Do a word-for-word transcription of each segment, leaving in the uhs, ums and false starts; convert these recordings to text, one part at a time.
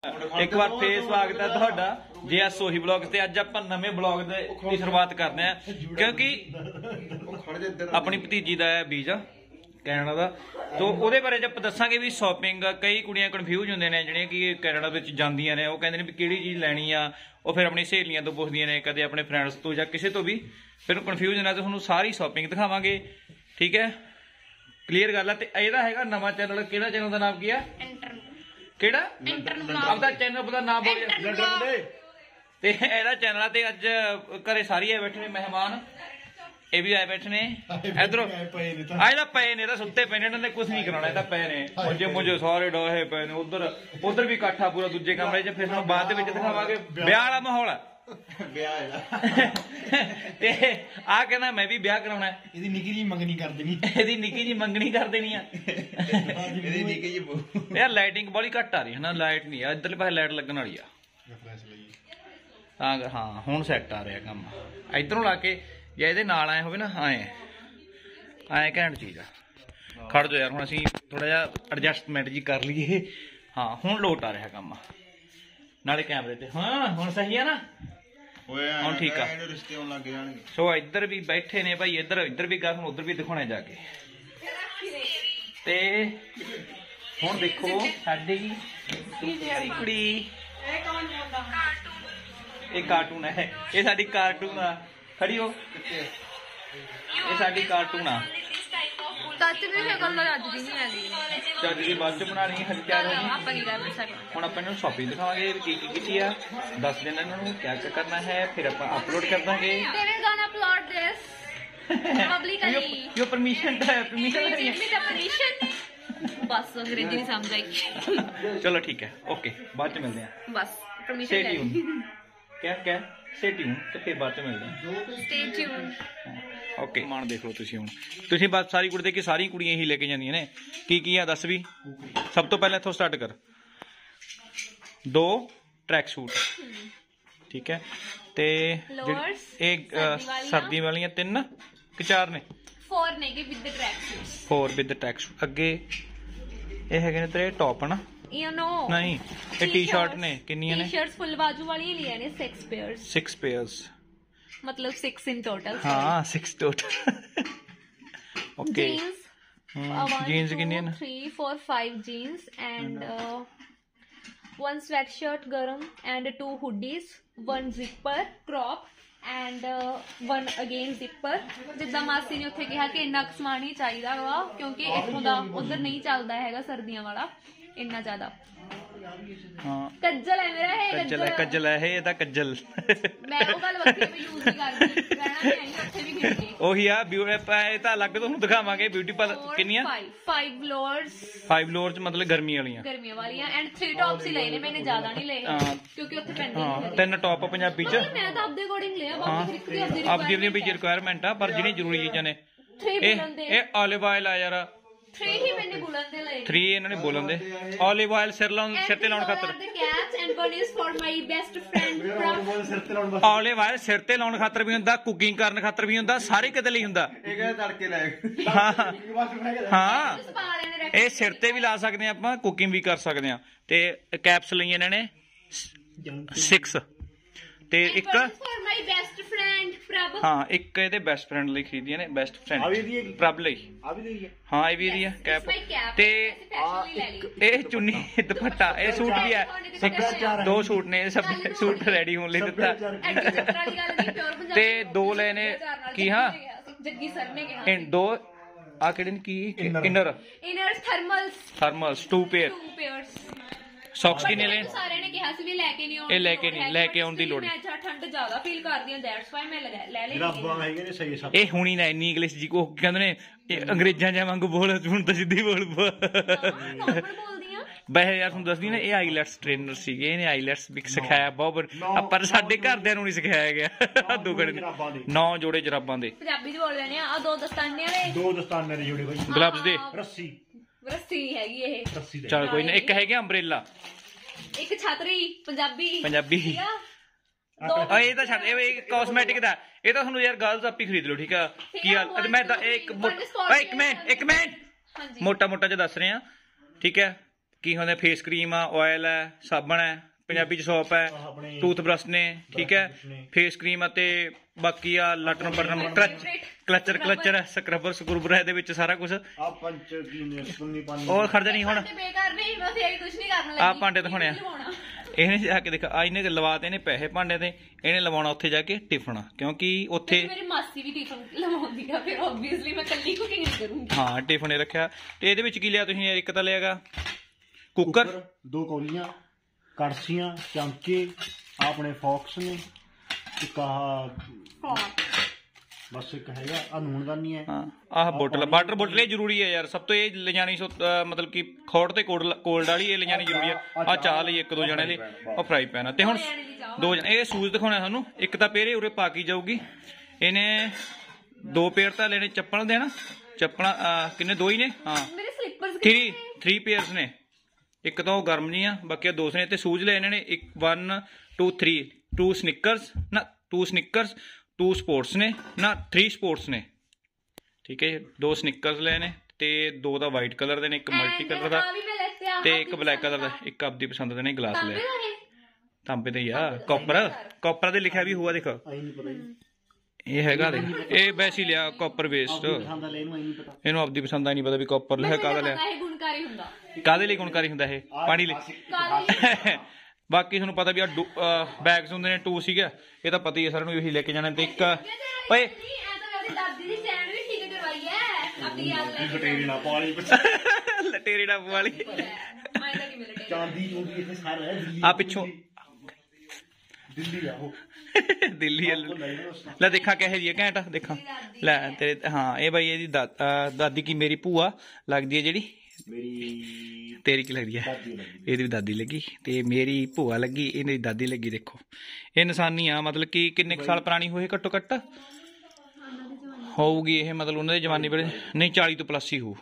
एक बार फिर स्वागत है तुहाडा जे एस सोही ब्लॉग ते। अज आपां नवे ब्लॉग की शुरुआत करने हैं क्योंकि अपनी भतीजी का वीजा कैनेडा का, तो वो बारे आप दसांगे भी शॉपिंग। कई कुड़ियां कन्फ्यूज होंगे ने जिहड़ियां कि कैनेडा विच जांदियां ने, वो कहंदे ने भी किहड़ी चीज़ लैनी आ, वो फिर अपनी सहेलियां तो पुछदियां ने, कदे अपने फ्रेंड्स तो या किसी तो भी, फिर कन्फ्यूज होना। तो तुहानूं सारी शॉपिंग दिखावांगे, ठीक है, क्लीयर गल है। ते इहदा हैगा नवां चैनल, किहड़ा चैनल का नाम की है? ਕਿਹੜਾ ਆਪਦਾ ਚੈਨਲ ਦਾ ਨਾਮ ਬੋਲ ਤੇ ਇਹਦਾ ਚੈਨਲ ਆ। ਤੇ ਅੱਜ ਘਰੇ ਸਾਰੀ ਆਏ ਬੈਠੇ ਨੇ ਮਹਿਮਾਨ, ਇਹ ਵੀ ਆਏ ਬੈਠੇ ਨੇ ਇਧਰੋਂ। ਆ ਇਹਦਾ ਪਏ ਨੇ, ਤਾਂ ਸੁੱਤੇ ਪਏ ਨੇ, ਇਹਨਾਂ ਨੇ ਕੁਝ ਨਹੀਂ ਕਰਾਉਣਾ, ਇਹਦਾ ਪਏ ਨੇ ਮੁੰਜੇ ਮੁੰਜੇ ਸਾਰੇ ਡੋਹੇ ਪਏ ਨੇ। ਉਧਰ ਉਧਰ ਵੀ ਇਕੱਠਾ ਪੂਰਾ ਦੂਜੇ ਕਮਰੇ 'ਚ। ਫਿਰ ਤੁਹਾਨੂੰ ਬਾਅਦ ਦੇ ਵਿੱਚ ਦਿਖਾਵਾਂਗੇ ਵਿਆਹ ਵਾਲਾ ਮਾਹੌਲ ਆ। ਤੇ ਆ ਕਹਿੰਦਾ ਮੈਂ ਵੀ ਵਿਆਹ ਕਰਾਉਣਾ, ਇਹਦੀ ਨਿੱਕੀ ਜੀ ਮੰਗਣੀ ਕਰ ਦੇਣੀ, ਇਹਦੀ ਨਿੱਕੀ ਜੀ ਮੰਗਣੀ ਕਰ ਦੇਣੀ ਆ। ਇਹਦੀ ਨਿੱਕੀ ਜੀ ਯਾਰ ਲਾਈਟਿੰਗ ਬੜੀ ਘੱਟ ਆ ਰਹੀ ਹੈ ਨਾ, ਲਾਈਟ ਨਹੀਂ ਆ ਇੱਧਰਲੇ ਪਾਸੇ, ਲਾਈਟ ਲੱਗਣ ਵਾਲੀ ਆ ਤਾਂ ਹਾਂ ਹੁਣ ਸੈੱਟ ਆ ਰਿਹਾ ਕੰਮ। ਇੱਧਰੋਂ ਲਾ ਕੇ ਜਾਂ ਇਹਦੇ ਨਾਲ ਆਏ ਹੋਵੇ ਨਾ, ਆਏ ਆਏ ਘੈਂਟ ਚੀਜ਼ ਆ। ਖੜ ਜਾਓ ਯਾਰ, ਹੁਣ ਅਸੀਂ ਥੋੜਾ ਜਿਹਾ ਐਡਜਸਟਮੈਂਟ ਜੀ ਕਰ ਲਈਏ। ਹਾਂ ਹੁਣ ਲੋਟ ਆ ਰਿਹਾ ਕੰਮ, ਨਾਲੇ ਕੈਮਰੇ ਤੇ। ਹਾਂ ਹੁਣ ਸਹੀ ਆ ਨਾ, ਹੁਣ ਠੀਕ ਆ। ਸੋ ਇੱਧਰ ਵੀ ਬੈਠੇ ਨੇ ਭਾਈ, ਇੱਧਰ ਇੱਧਰ ਵੀ ਗਾ, ਹੁਣ ਉੱਧਰ ਵੀ ਦਿਖਾਉਣੇ ਜਾ ਕੇ। ਤੇ ਹੁਣ ਦੇਖੋ ਸਾਡੀ ਪਿਆਰੀ ਕੁੜੀ, ਇਹ ਕਾਰਟੂਨ ਹੈ, ਇਹ ਸਾਡੀ ਕਾਰਟੂਨ ਆ। ਖੜੀ ਹੋ, ਇਹ ਸਾਡੀ ਕਾਰਟੂਨ ਆ। ਚੱਜ ਦੀ ਬਾਅਦ ਚ ਬਣਾਣੀ ਹੈ, ਤਿਆਰ ਹੋ ਗਈ। ਹੁਣ ਆਪਾਂ ਇਹਨੂੰ ਸ਼ॉपिंग ਦਿਖਾਵਾਂਗੇ ਕੀ ਕੀ ਕੀਤੀ ਆ, ਦੱਸ ਦੇਣਾ ਇਹਨਾਂ ਨੂੰ ਕਿਆ ਕਿਆ ਕਰਨਾ ਹੈ, ਫਿਰ ਆਪਾਂ ਅਪਲੋਡ ਕਰ ਦਾਂਗੇ। ਯੋ ਪਰਮਿਸ਼ਨ ਪਰਮਿਸ਼ਨ बस अंग्रेजी नहीं समझ आई। चलो ठीक है, ओके, बाद में मिलते हैं। बस परमिशन ले ली। क्या क्या स्टे ट्यून, तो फिर बाद में मिलते हैं। Stay tune. ओके मान देख लो तुसी हुण, तुसी बात सारी कुड़ी देखी, सारी कुड़ियां ही लेके जांदियां ने। की की आ दस भी, सब तो पहले इथों स्टार्ट कर। दो ट्रैक सूट, ठीक है, ते एक सर्दी वालियां तीन कि चार ने? फोर ने with the tracksuits. Four with the tracksuit. अगे ये है ने तेरे टॉप ना? ये नो नहीं, ये टी शर्ट ने कितनी ने? टी शर्ट्स फुल बाजू वाली लिए ने सिक्स पेयर्स। सिक्स पेयर्स मतलब सिक्स इन टोटल। हां six total. Okay jeans, jeans कितनी ने? Three four five jeans and one sweatshirt गरम and two hoodies, one zipper crop and one again zipper. जिदा मासी ने उत्थे कहा कि इन्ना समान ही चाहिए वा, क्योंकि इत्थों दा उधर नहीं चलता है सर्दियों वाला इन्ना ज्यादा। हां कज्जल है मेरा, है कज्जल है, कज्जल है ये कज्जल। मैं वो गल वक्ती में यूज नहीं करदी, रहना नहीं आई उत्थे भी खरीदे ओही आ ब्यूटी पाए ता अलग ਤੁਹਾਨੂੰ ਦਿਖਾਵਾਂਗੇ। ब्यूटी पर कितनी फाइव लोअर्स, फाइव लोअर्स मतलब गर्मी वालियां, गर्मियों वालियां एंड थ्री टॉप्स ही लए ने, मैंने ज्यादा नहीं लए क्योंकि उत्थे पैंदी नहीं है। तीन टॉप पंजाबी च मैं तो अपने अकॉर्डिंग लिया, बाकी खरीद के आप दी भी रिक्वायरमेंट आ, पर ਜਿਹੜੀ ਜ਼ਰੂਰੀ ਚੀਜ਼ਾਂ ਨੇ थ्री बुलन दे, ਇਹ ऑलिव ऑयल आ यार। थ्री ही मैंने बुलन दे लए, थ्री ਇਹਨਾਂ ਨੇ ਬੋਲਣ ਦੇ। ऑलिव ऑयल सिर ਲਾਉਣ, ਸਿਰ ਤੇ ਲਾਉਣ ਖਾਤਰ। and one is for my best friend Prab। Olive oil ਸਿਰ ਤੇ ਲਾਉਣ ਖਾਤਰ ਵੀ ਹੁੰਦਾ, ਕੁਕਿੰਗ ਕਰਨ ਖਾਤਰ ਵੀ ਹੁੰਦਾ, ਸਾਰੇ ਕਿਤੇ ਲਈ ਹੁੰਦਾ। ਇਹ ਕਹਿੰਦਾ ਤੜਕੇ ਲੈ ਹਾਂ ਹਾਂ, ਇਹ ਸਿਰ ਤੇ ਵੀ ਲਾ ਸਕਦੇ ਆ ਆਪਾਂ, ਕੁਕਿੰਗ ਵੀ ਕਰ ਸਕਦੇ ਆ। ਤੇ ਕੈਪਸ ਲਈ ਇਹਨਾਂ ਨੇ ਸਿਕਸ, ਤੇ ਇੱਕ for my best friend Prab। ਹਾਂ ਇੱਕ ਇਹਦੇ ਬੈਸਟ ਫਰੈਂਡ ਲਈ ਖਰੀਦੀਆਂ ਨੇ, ਬੈਸਟ ਫਰੈਂਡ ਪ੍ਰਭ ਲਈ। ਆ ਵੀ ਲਈ ਹੈ, ਹਾਂ ਇਹ ਵੀ ਇਹਦੀ ਆ ਕੈਪ। ਤੇ ਇਹ ਚੁੰਨੀ ਦੁਪੱਟਾ, ਇਹ ਸੂਟ ਵੀ ਹੈ, ਇੱਕ ਦੋ ਸੂਟ ਨੇ, ਸਭ ਸੂਟ ਰੈਡੀ ਹੋਣ ਲਈ ਦਿੱਤਾ। ਤੇ ਦੋ ਲੈ ਨੇ ਕੀ, ਹਾਂ ਜੱਗੀ ਸਰ ਨੇ ਕਿਹਾ ਇਹ ਦੋ ਆ ਕਿਹੜੇ ਨੇ ਕੀ, inner inners thermals, thermals two pair. Two pairs socks ਕਿੰਨੇ ਲੈ? ਸਾਰਿਆਂ ਨੇ ਕਿਹਾ ਸੀ ਵੀ ਲੈ ਕੇ ਨਹੀਂ ਆਉਣ, ਇਹ ਲੈ ਕੇ ਨਹੀਂ, ਲੈ ਕੇ ਆਉਣ ਦੀ ਲੋੜ ਨਹੀਂ। ਮੈਂ ਠੰਡ ਜ਼ਿਆਦਾ ਫੀਲ ਕਰਦੀ ਹਾਂ, ਦੈਟਸ ਵਾਈ ਮੈਂ ਲੈ ਲਈ। ਰੱਬਾਂ ਹੈਗੇ ਨੇ ਸਹੀ ਸਭ। ਇਹ ਹੁਣੀ ਨਾ ਇੰਨੀ ਇੰਗਲਿਸ਼ ਜੀ ਕੋ ਕਹਿੰਦੇ ਨੇ, ਇਹ ਅੰਗਰੇਜ਼ਾਂ ਜਿਹਾ ਵਾਂਗੂ ਬੋਲ, ਹੁਣ ਤਾਂ ਸਿੱਧੀ ਬੋਲ। ਨੋਰਮਲ ਬੋਲਦੀ ਆ ਬਈ ਯਾਰ ਤੁਹਾਨੂੰ ਦੱਸਦੀ ਨਾ, ਇਹ ਆਈਲੈਟਸ ਟ੍ਰੇਨਰ ਸੀਗੇ, ਇਹਨੇ ਆਈਲੈਟਸ ਵੀ ਸਿਖਾਇਆ ਬਹੁਤ, ਪਰ ਸਾਡੇ ਘਰਦਿਆਂ ਨੂੰ ਨਹੀਂ ਸਿਖਾਇਆ ਗਿਆ। ਦੁਗੜ ਨੌ ਜੋੜੇ ਜਰਾਬਾਂ ਦੇ ਪੰਜਾਬੀ ਚ ਬੋਲ ਲੈਣੇ ਆ। ਦੋ ਦਸਤਾਨੇ ਵਾਲੇ, ਦੋ ਦਸਤਾਨੇ ਦੇ ਜੋੜੇ ਬਾਈ, ਗਲਵਸ ਦੇ, ਰੱਸੀ ਰੱਸੀ ਨਹੀਂ ਹੈਗੀ ਇਹ, ਰੱਸੀ ਦੇ। ਚਲ ਕੋਈ ਨਾ, ਇੱਕ ਹੈਗਾ ਅੰਬਰੇਲਾ, ਇੱਕ ਛਤਰੀ ਪੰਜਾਬੀ ਪੰਜਾਬੀ। ਆ ਇਹ ਤਾਂ ਛੱਡ, ਇਹ ਕਾਸਮੈਟਿਕ ਦਾ, ਇਹ ਤਾਂ ਤੁਹਾਨੂੰ ਯਾਰ ਗਰਲਸ ਆਪ ਹੀ ਖਰੀਦ ਲਓ, ਠੀਕ ਆ। ਕੀ ਆ ਮੈਂ ਇੱਕ ਇੱਕ ਮਿੰਟ ਇੱਕ ਮਿੰਟ ਮੋਟਾ ਮੋਟਾ ਜਿਹਾ ਦੱਸ ਰਿਹਾ, ਠੀਕ ਹੈ। ਕੀ ਹੁੰਦੇ ਫੇਸ ਕਰੀਮ ਆ, ਆਇਲ ਹੈ, ਸਾਬਣ ਹੈ, ਪੰਜਾਬੀ ਚ ਸੋਪ ਹੈ, ਟੂਥ ਬ੍ਰਸ਼ ਨੇ, ਠੀਕ ਹੈ, ਫੇਸ ਕਰੀਮ ਅਤੇ ਬਾਕੀ ਆ ਲਟਨ button clutch clutcher clutcher scrubber scrubber ਇਹਦੇ ਵਿੱਚ ਸਾਰਾ ਕੁਝ। ਆ ਪੰਚ ਕੀ ਨੇ ਸੁੰਨੀ ਪਾਣੀ ਉਹ ਖੜਦਾ ਨਹੀਂ ਹੁਣ ਬੇਕਾਰ ਨਹੀਂ, ਬਸ ਇਹ ਕੁਝ ਨਹੀਂ ਕਰਨ ਲੱਗੀ। ਆ ਭਾਂਡੇ ਦਿਖਾਉਣੇ ਆ, ਇਹਨੇ ਜਾ ਕੇ ਦੇਖਾ ਆ ਇਹਨੇ ਲਵਾਤੇ ਨੇ ਪੈਸੇ ਭਾਂਡੇ ਤੇ, ਇਹਨੇ ਲਵਾਉਣਾ ਉੱਥੇ ਜਾ ਕੇ ਟਿਫਨ, ਕਿਉਂਕਿ ਉੱਥੇ ਮੇਰੀ ਮਾਸੀ ਵੀ ਟਿਫਨ ਲਵਾਉਂਦੀ ਆ, ਫਿਰ ਆਬਵੀਅਸਲੀ ਮੈਂ ਕੱਲੀ ਕੁਕਿੰਗ ਨਹੀਂ ਕਰੂੰਗੀ। ਹਾਂ ਟਿਫਨ ਇਹ ਰੱਖਿਆ। ਤੇ ਇਹਦੇ ਵਿੱਚ ਕੀ ਲਿਆ ਤੁਸੀਂ? ਇੱਕ ਤਾਂ ਲਿਆਗਾ ਕੁੱਕਰ, ਦੋ ਕੌਲੀਆਂ, ਕੜਛੀਆਂ, ਚਮਚੇ, ਆਪਣੇ ਫੋਕਸ ਨੇ, ਇੱਕ ਆਹ ਬਸ ਇੱਕ ਹੈਗਾ ਆ ਨੂਣਦਾਨੀ ਹੈ। ਹਾਂ ਆਹ ਬੋਟਲ ਵਾਟਰ ਬੋਟਲ ਇਹ ਜ਼ਰੂਰੀ ਹੈ ਯਾਰ, ਸਭ ਤੋਂ ਇਹ ਲਿਜਾਣੀ ਸੋ ਮਤਲਬ ਕਿ ਖੋੜ ਤੇ ਕੋਲਡ ਕੋਲਡ ਵਾਲੀ ਇਹ ਲਿਜਾਣੀ ਜ਼ਰੂਰੀ ਹੈ। ਆ ਚਾਹ ਲਈ ਇੱਕ ਦੋ ਜਣੇ ਲਈ, ਉਹ ਫਰਾਈ ਪੈਨ ਤੇ ਹੁਣ ਦੋ ਜਣੇ। ਇਹ ਸ਼ੂਜ਼ ਦਿਖਾਉਣੇ ਤੁਹਾਨੂੰ, ਇੱਕ ਤਾਂ ਪੇਰੇ ਉਰੇ ਪਾ ਕੇ ਜਾਊਗੀ ਇਹਨੇ, ਦੋ ਪੇਅਰ ਤਾਂ ਲੈਣੇ ਚੱਪਲ ਦੇ ਨਾ, ਚੱਪਲਾਂ ਕਿੰਨੇ ਦੋ ਹੀ ਨੇ? ਹਾਂ ਮੇਰੇ ਸਲੀਪਰਸ ਥ੍ਰੀ ਥ੍ਰੀ ਪੇਅਰਸ ਨੇ, ਇੱਕ ਤਾਂ ਉਹ ਗਰਮ ਨਹੀਂ ਆ, ਬਾਕੀ ਦੋਸਤ ਨੇ। ਤੇ ਸ਼ੂਜ਼ ਲਏ ਇਹਨਾਂ ਨੇ ਇੱਕ one two three, two sneakers ਨਾ ਟੂ ਸਨਿਕਰਸ ਟੂ ਸਪੋਰਟਸ ਨੇ ਨਾ ਥ੍ਰੀ ਸਪੋਰਟਸ ਨੇ, ਠੀਕ ਹੈ। ਦੋ ਸਨਿਕਰਸ ਲਏ ਨੇ ਤੇ ਦੋ ਤਾਂ ਵਾਈਟ ਕਲਰ ਦੇ ਨੇ, ਇੱਕ ਮਲਟੀ ਕਲਰ ਦਾ ਤੇ ਇੱਕ ਬਲੈਕ ਕਲਰ ਦਾ, ਇੱਕ ਆਪਦੀ ਪਸੰਦ ਦੇ ਨੇ ਗਲਾਸ ਲਿਆ। ਤਾਂਬੇ ਦੇ ਆ ਕਾਪਰ, ਕਾਪਰ ਦੇ ਲਿਖਿਆ ਵੀ ਹੋਇਆ ਦੇਖ, ਇਹ ਹੈਗਾ ਦੇਖ, ਇਹ ਵੈਸੇ ਹੀ ਲਿਆ ਕਾਪਰ ਵੇਸਟ, ਇਹਨੂੰ ਆਪਦੀ ਪਸੰਦ ਆ ਨਹੀਂ ਪਤਾ ਵੀ ਕਾਪਰ ਲਿਖਿਆ ਕਾਹਦਾ ਲਿਆ, ਕਾਹਦੇ ਲਈ ਗੁਣਕਾਰੀ ਹੁੰਦਾ ਇਹ, ਪਾਣੀ ਲਈ। ਬਾਕੀ ਤੁਹਾਨੂੰ ਪਤਾ ਵੀ ਆ ਬੈਗਸ ਹੁੰਦੇ ਨੇ, ਟੂ ਸੀਗਾ, ਇਹ ਤਾਂ ਪਤਾ ਹੀ ਹੈ ਸਾਰਿਆਂ ਨੂੰ, ਇਹੀ ਲੈ ਕੇ ਜਾਣਾ। ਤੇ ਇੱਕ ਓਏ ਲਟੇਰੀ ਨਾ ਵਾਲੀ ਆ ਪਿੱਛੋਂ ਦਿੱਲੀ ਆ ਉਹ ਦਿੱਲੀ ਲੈ ਦੇਖਾਂ ਕਿਹੋ ਜਿਹੀ ਘੈਂਟ ਦੇਖਾਂ ਲੈ ਤੇਰੇ। ਹਾਂ ਇਹ ਬਾਈ ਇਹਦੀ ਦਾਦੀ ਕੀ ਮੇਰੀ ਭੂਆ ਲੱਗਦੀ ਹੈ ਜਿਹੜੀ, ਮੇਰੀ ਤੇਰੀ ਕੀ ਲੱਗਦੀ ਹੈ? ਇਹਦੀ ਵੀ ਦਾਦੀ ਲੱਗੀ ਤੇ ਮੇਰੀ ਭੂਆ ਲੱਗੀ, ਇਹਦੀ ਦਾਦੀ ਲੱਗੀ। ਦੇਖੋ ਇਹ ਨਿਸ਼ਾਨੀ ਆ, ਮਤਲਬ ਕਿ ਕਿੰਨੇ ਸਾਲ ਪੁਰਾਣੀ ਹੋਏ ਘੱਟੋ ਘੱਟ ਹੋਊਗੀ ਇਹ, ਮਤਲਬ ਉਹਨਾਂ ਦੇ ਜਵਾਨੀ ਵੇਲੇ ਨਹੀਂ ਚਾਲੀ ਤੋਂ ਪਲੱਸ ਹੀ ਹੋਊ।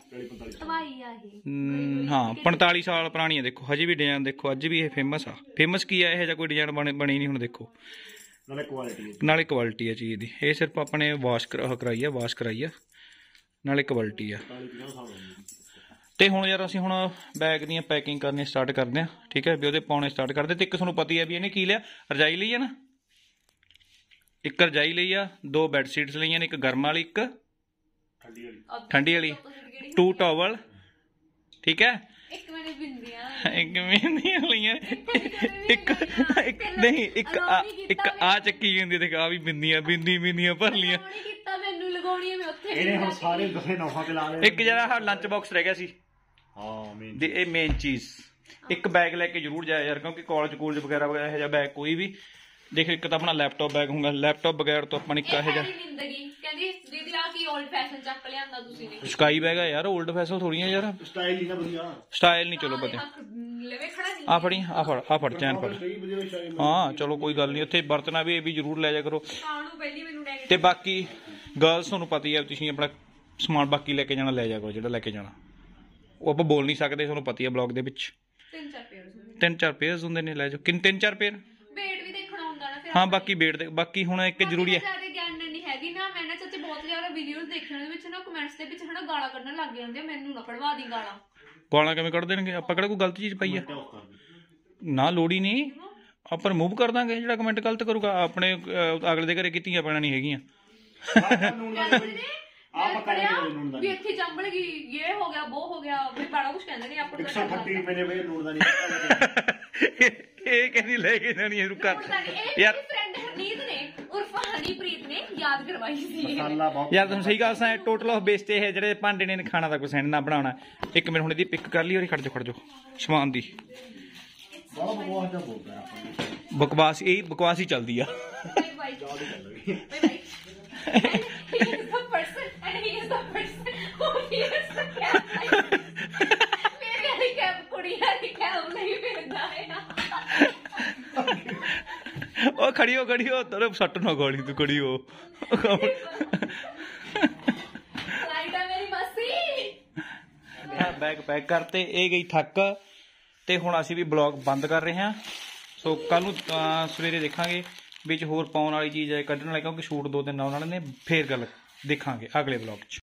ਹਾਂ ਪੰਤਾਲੀ ਸਾਲ ਪੁਰਾਣੀ ਆ। ਦੇਖੋ ਹਜੇ ਵੀ ਡਿਜ਼ਾਈਨ ਦੇਖੋ, ਅੱਜ ਵੀ ਇਹ ਫੇਮਸ ਆ। ਫੇਮਸ ਕੀ ਆ, ਇਹੋ ਜਿਹਾ ਕੋਈ ਡਿਜ਼ਾਈਨ ਬਣੇ ਬਣੀ ਨਹੀਂ ਹੁਣ। ਦੇਖੋ ਨਾਲੇ ਕੁਆਲਿਟੀ ਨਾਲੇ ਕੁਆਲਿਟੀ ਆ ਚੀਜ਼ ਦੀ, ਇਹ ਸਿਰਫ ਆਪਣੇ ਵਾਸ਼ ਕਰਾਈ ਆ, ਵਾਸ਼ ਕਰਾਈ ਆ, ਨਾਲੇ ਕੁਆਲਿਟੀ ਆ। ਤੇ ਹੁਣ ਯਾਰ ਅਸੀਂ ਹੁਣ ਬੈਗ ਦੀਆਂ ਪੈਕਿੰਗ ਕਰਨੀ ਸਟਾਰਟ ਕਰਦੇ ਆ, ਠੀਕ ਹੈ ਵੀ ਉਹਦੇ ਪਾਉਣੇ ਸਟਾਰਟ ਕਰਦੇ। ਤੇ ਇੱਕ ਤੁਹਾਨੂੰ ਪਤਾ ਹੀ ਆ ਵੀ ਇਹਨੇ ਕੀ ਲਿਆ, ਰਜਾਈ ਲਈ ਆ ਨਾ, ਇੱਕ ਰਜਾਈ ਲਈ ਆ, ਦੋ ਬੈੱਡ ਸ਼ੀਟਸ ਲਈਆਂ ਨੇ, ਇੱਕ ਗਰਮ ਵਾਲੀ ਇੱਕ ਠੰਡੀ ਵਾਲੀ, ਟੂ ਟਾਵਲ, ਠੀਕ ਹੈ, ਇੱਕ ਬਿੰਦੀਆਂ ਲਈਆਂ, ਇੱਕ ਇੱਕ ਨਹੀਂ ਇੱਕ ਇੱਕ ਆ ਚੱਕੀ ਹੁੰਦੀ ਦੇਖ, ਆ ਵੀ ਬਿੰਦੀਆਂ ਬਿੰਦੀ ਬਿੰਦੀਆਂ ਭਰ ਲੀਆਂ। ਇਹਨੇ ਹੁਣ ਸਾਰੇ ਦਫੇ ਨੌਹਾਂ ਤੇ ਲਾ ਲਏ। ਇੱਕ ਜਿਹੜਾ ਲੰਚ ਬਾਕਸ ਰਹਿ ਗਿਆ ਸੀ, ਹਾਂ ਮੇਨ ਤੇ ਇਹ ਮੇਨ ਚੀਜ਼, ਇੱਕ ਬੈਗ ਲੈ ਕੇ ਜ਼ਰੂਰ ਜਾਇਆ ਯਾਰ, ਕਿਉਂਕਿ ਕਾਲਜ ਕੂਲਜ ਵਗੈਰਾ ਵਗੈਰਾ ਇਹੋ ਜਿਹਾ ਬੈਗ ਕੋਈ ਵੀ ਦੇਖ। ਇੱਕ ਤਾਂ ਆਪਣਾ ਲੈਪਟਾਪ ਬੈਗ ਹੁੰਦਾ, ਲੈਪਟਾਪ ਬਗੈਰ ਤੋਂ ਆਪਾਂ ਨਿੱਕਾ ਇਹੋ ਜਿਹਾ ਸਕਾਈ ਬੈਗ ਆ ਯਾਰ, ਓਲਡ ਫੈਸ਼ਨ ਥੋੜੀਆਂ ਯਾਰ, ਸਟਾਈਲ ਹੀ ਨਾ ਵਧੀਆ, ਸਟਾਈਲ ਨਹੀਂ। ਚਲੋ ਪਤਾ ਆ ਫੜੀ ਆ ਫੜ ਆ ਫੜ ਚੈਨ ਫੜ। ਹਾਂ ਚਲੋ ਕੋਈ ਗੱਲ ਨਹੀਂ, ਉੱਥੇ ਵਰਤਣਾ ਵੀ ਇਹ ਵੀ ਜ਼ਰੂਰ ਲੈ ਜਾ ਕਰੋ। ਤੇ ਬਾਕੀ ਗਰਲਸ ਤੁਹਾਨੂੰ ਪਤਾ ਹੀ ਆ, ਤੁਸੀਂ ਆਪਣਾ ਸਮਾਨ ਬਾਕੀ ਲੈ ਕੇ ਜਾਣਾ ਲੈ ਜਾ ਕਰੋ, ਜਿਹੜਾ ਲੈ ਕੇ ਜਾਣਾ। ਉਹ ਆਪਾਂ ਬੋਲ ਨਹੀਂ ਸਕਦੇ, ਤੁਹਾਨੂੰ ਪਤਾ ਹੀ ਆ ਬਲੌਗ ਦੇ ਵਿੱਚ ਤਿੰਨ ਚਾਰ ਪੇਅਰਸ ਹੁੰਦੇ ਨੇ, ਲੈ ਜਾਓ। ਕਿੰਨੇ ਤਿੰਨ ਚਾਰ ਪੇਅਰ? ਹਾਂ ਬਾਕੀ ਬੇਟ ਦੇ ਬਾਕੀ ਹੁਣ ਇੱਕ ਜ਼ਰੂਰੀ ਹੈ। ਗਾਲਾਂ ਕਿਵੇਂ ਕੱਢ ਦੇਣਗੇ? ਆਪਾਂ ਕਿਹੜਾ ਕੋਈ ਗਲਤ ਚੀਜ਼ ਪਾਈ ਆ? ਨਾ ਲੋੜ ਹੀ ਨਹੀਂ, ਆਪਾਂ ਰਿਮੂਵ ਕਰ ਦਾਂਗੇ ਜਿਹੜਾ ਕਮੈਂਟ ਗਲਤ ਕਰੂਗਾ। ਆਪਣੇ ਅਗਲੇ ਦੇ ਘਰੇ ਕੀਤੀਆਂ ਪੈਣਾ ਨਹੀਂ ਹੈਗੀਆਂ। ਇਹ ਕਹਿੰਦੀ ਲੈ ਕੇ ਜਾਣੀ ਇਹਨੂੰ ਕਰ ਯਾਰ। ਯਾਰ ਤੁਹਾਨੂੰ ਸਹੀ ਗੱਲ ਸਾਂ, ਟੋਟਲ ਆਫ ਵੇਸਟ ਇਹ ਜਿਹੜੇ ਭਾਂਡੇ ਨੇ ਖਾਣਾ ਦਾ ਕੋਈ ਸੈਂਡ ਨਾ ਬਣਾਉਣਾ। ਇੱਕ ਮਿੰਟ ਹੁਣ ਇਹਦੀ ਪਿਕ ਕਰ ਲਈ, ਔਰ ਖੜ ਜਾ ਖੜ ਜਾ ਸਮਾਨ ਦੀ ਬਕਵਾਸ, ਇਹ ਬਕਵਾਸ ਹੀ ਚੱਲਦੀ ਆ। ਉਹ ਖੜੀ ਹੋ ਖੜੀ ਹੋ ਤੇਰੇ ਸੱਟ ਨਾ ਗੋਲੀ ਤੂੰ ਖੜੀ ਹੋ। ਬੈਗ ਪੈਕ ਕਰਤੇ, ਇਹ ਗਈ ਥੱਕ। ਤੇ ਹੁਣ ਅਸੀਂ ਵੀ ਬਲੌਗ ਬੰਦ ਕਰ ਰਹੇ ਹਾਂ। ਸੋ ਕੱਲ ਨੂੰ ਸਵੇਰੇ ਦੇਖਾਂਗੇ ਵਿੱਚ ਹੋਰ ਪਾਉਣ ਵਾਲੀ ਚੀਜ਼ ਹੈ ਕੱਢਣ ਵਾਲੀ, ਕਿਉਂਕਿ ਸ਼ੂਟ ਦੋ ਦਿਨ ਆਉਣ ਵਾਲੇ ਨੇ। ਫੇਰ ਗੱਲ ਦੇਖਾਂਗੇ ਅਗਲੇ ਬਲੌਗ 'ਚ।